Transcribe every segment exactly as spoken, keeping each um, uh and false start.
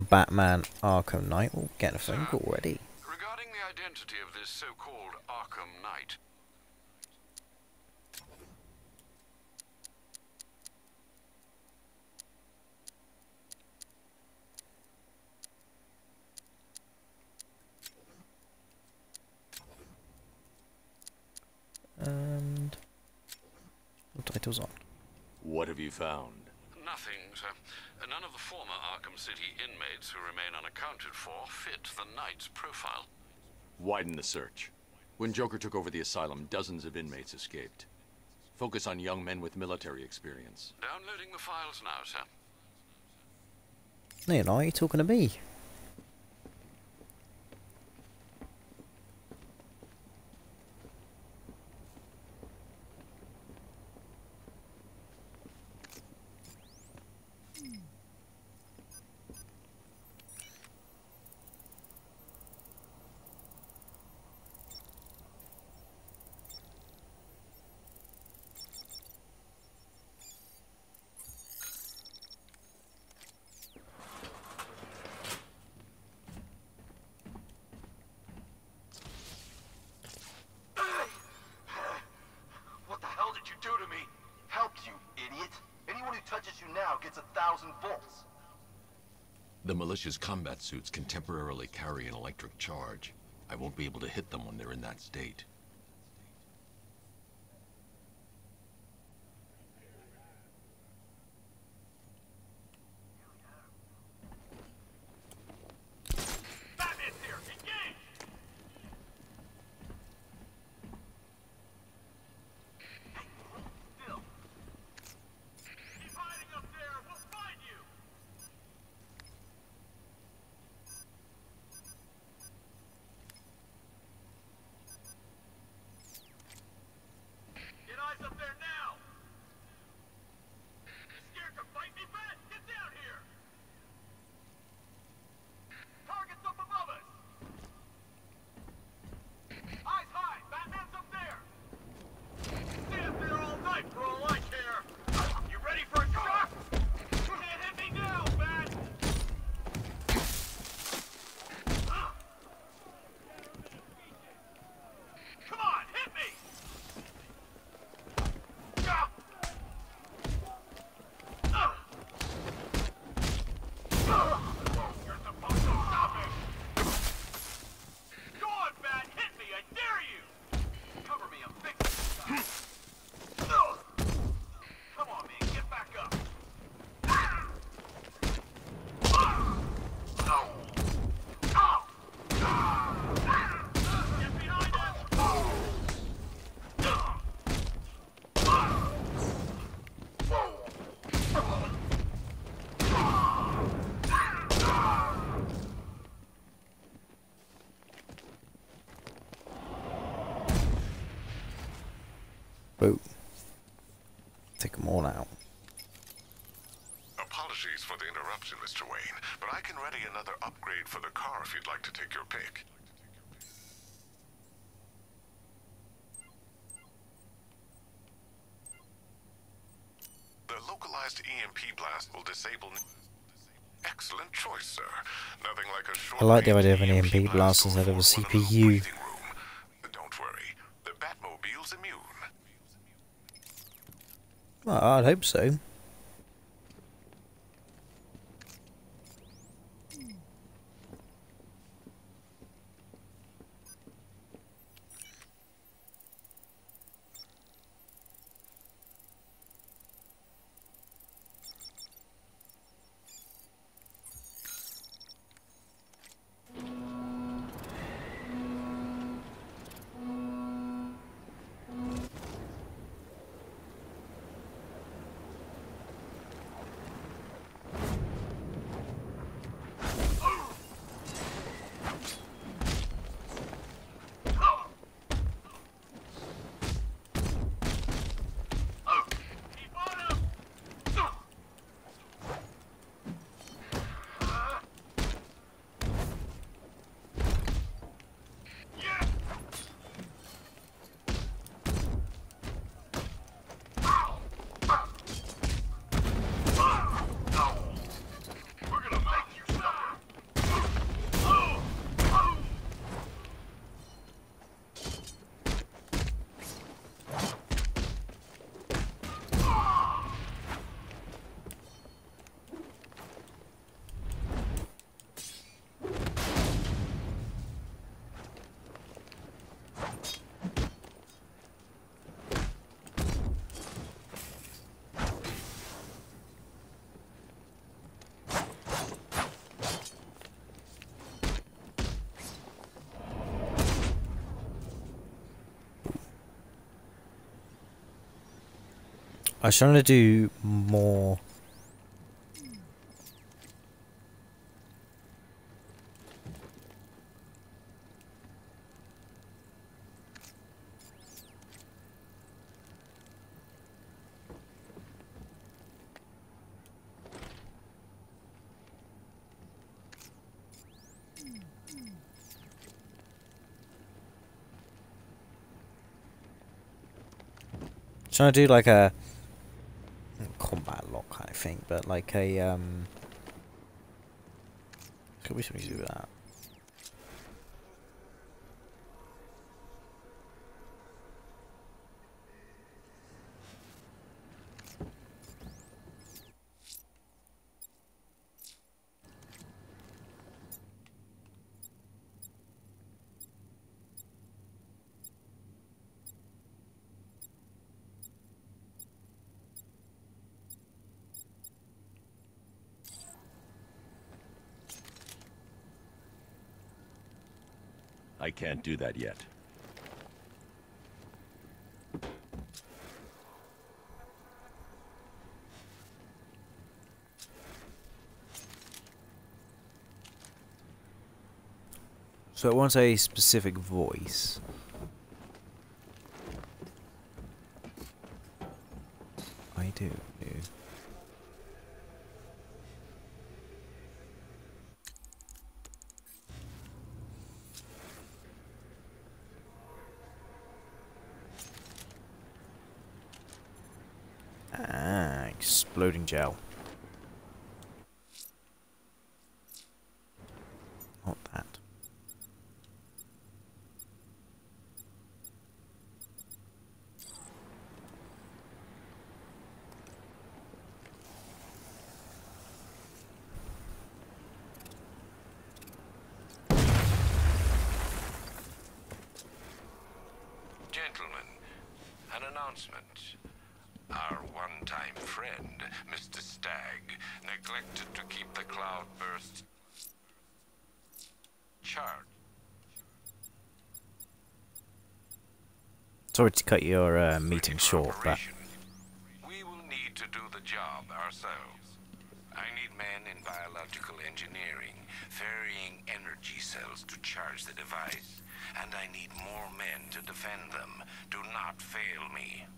Batman Arkham Knight. Oh, getting a phone call already. Regarding the identity of this so-called Arkham Knight. And what title's on? What have you found? Nothing, sir. None of the former Arkham City inmates who remain unaccounted for fit the Knight's profile. Widen the search. When Joker took over the asylum, dozens of inmates escaped. Focus on young men with military experience. Downloading the files now, sir. No, you're not. You're talking to me. Gets a thousand volts. The militia's combat suits can temporarily carry an electric charge. I won't be able to hit them when they're in that state. Boo. Take them all out. Apologies for the interruption, Mister Wayne, but I can ready another upgrade for the car if you'd like to take your pick. The localized E M P blast will disable... Excellent choice, sir. Nothing like a short... I like the idea of an E M P blast instead of a C P U. Don't worry, the Batmobile's immune. Well, I'd hope so. I was trying to do more. Trying to do like a combat lock kind of thing, but like a um. Could we something to do with that? I can't do that yet. So it wants a specific voice. I do. do. Ah, exploding gel. Not that. Gentlemen, an announcement. Our one-time friend, Mister Stagg, neglected to keep the cloudburst charged. Sorry to cut your uh, meeting short, but We will need to do the job ourselves. I need men in biological engineering, ferrying energy cells to charge the device, and I need more men to defend them. Do not fail me.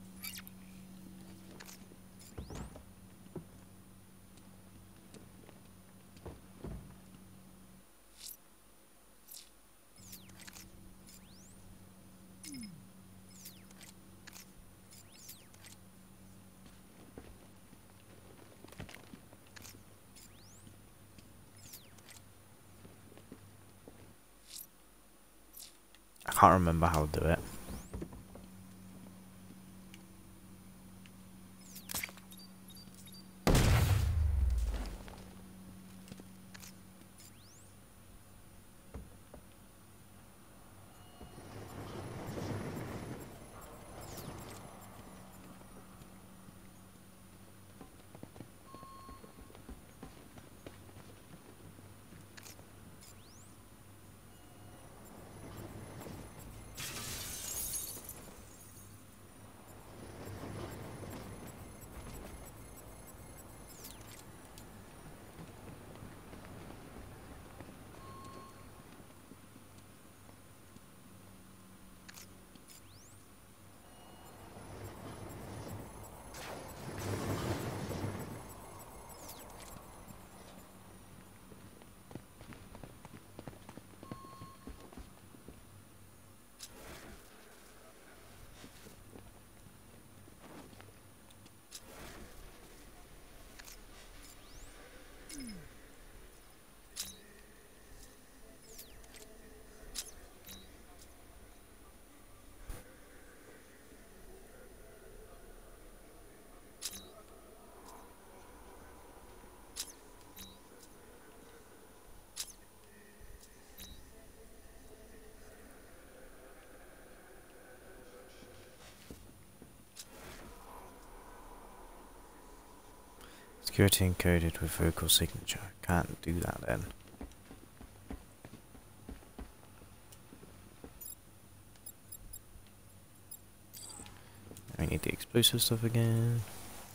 I can't remember how to do it. Security encoded with vocal signature. Can't do that then. I need the explosive stuff again.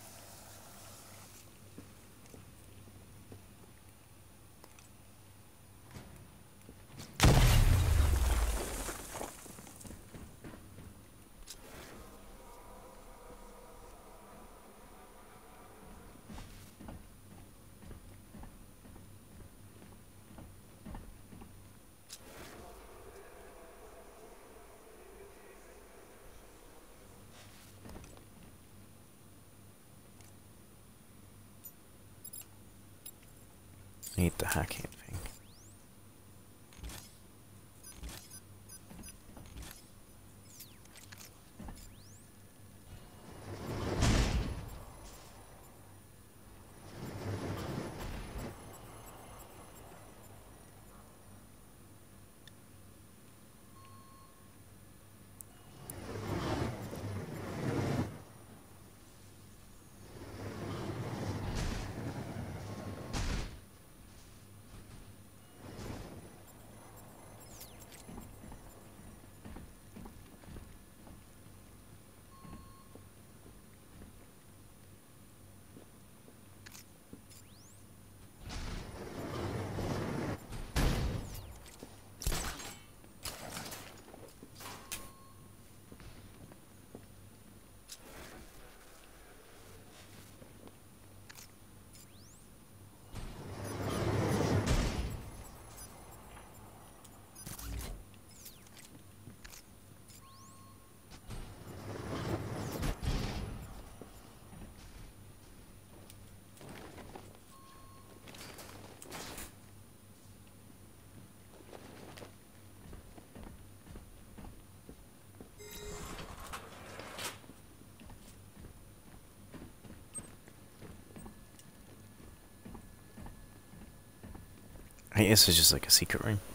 Need the hacking thing. I think this is just like a secret room.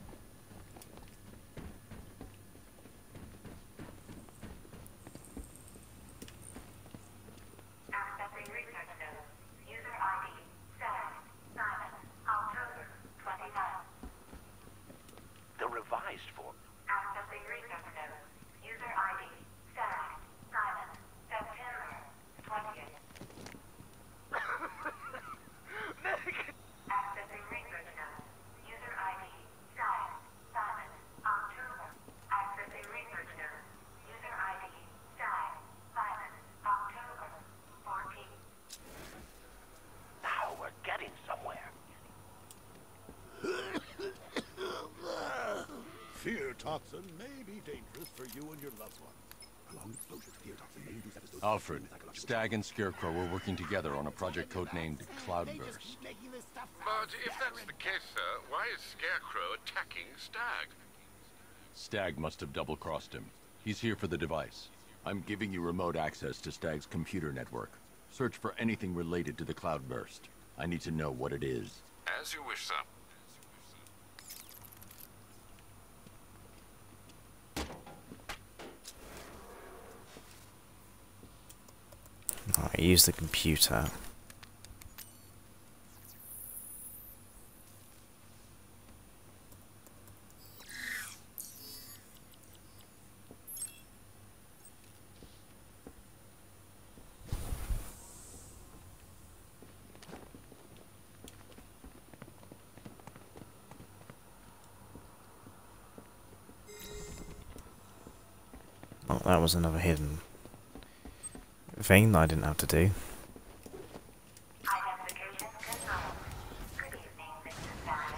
The revised form. Accessing research notes. User I D. Stack. Simon. September twentieth. Accessing research notes. User I D. Stack. Simon. October. Accessing research notes. User I D. Stack. Simon. October fourteenth. Now we're getting somewhere. Fear toxin may be dangerous for you and your loved one. Prolonged exposure to fear toxin may induce episodes of Alfred, psychological- Stag and Scarecrow were working together on a project codenamed Cloudburst. But if that's the case, sir, why is Scarecrow attacking Stag? Stag must have double-crossed him. He's here for the device. I'm giving you remote access to Stag's computer network. Search for anything related to the Cloudburst. I need to know what it is. As you wish, sir. I use the computer. Oh, that was another hidden thing that I didn't have to do. Identification confirmed. Good evening, Mister Stag.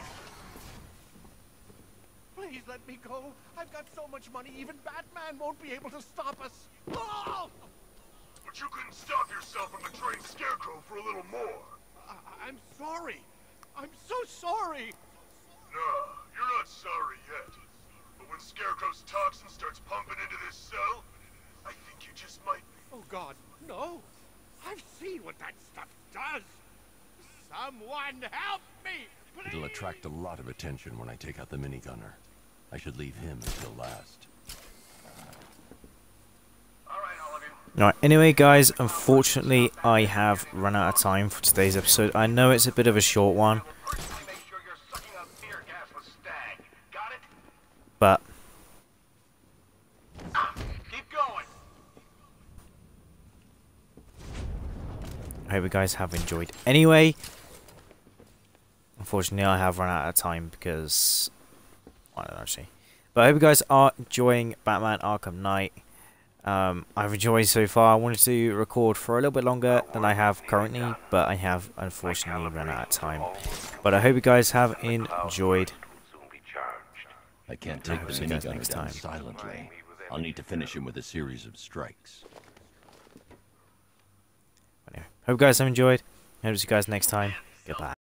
Please let me go. I've got so much money, even Batman won't be able to stop us. Oh! But you couldn't stop yourself from betraying Scarecrow for a little more. I I'm sorry. I'm so sorry. No, you're not sorry yet. But when Scarecrow's toxin starts pumping into this cell, I think you just might... Oh, God, no. I've seen what that stuff does. Someone help me, please. It'll attract a lot of attention when I take out the minigunner. I should leave him until last. All right, all of you. Alright, anyway guys, unfortunately I have run out of time for today's episode. I know it's a bit of a short one, Personally make sure you're sucking up tear gas with Stag. Got it? but Keep going. I hope you guys have enjoyed. Anyway, unfortunately I have run out of time because... I don't know actually. But I hope you guys are enjoying Batman Arkham Knight. Um, I've enjoyed so far. I wanted to record for a little bit longer than I have currently, but I have unfortunately run out of time. But I hope you guys have enjoyed. I can't take the see you guys minigunner next down time. silently. I'll need to finish him with a series of strikes. Anyway, hope you guys have enjoyed. Hope to see you guys next time. Goodbye.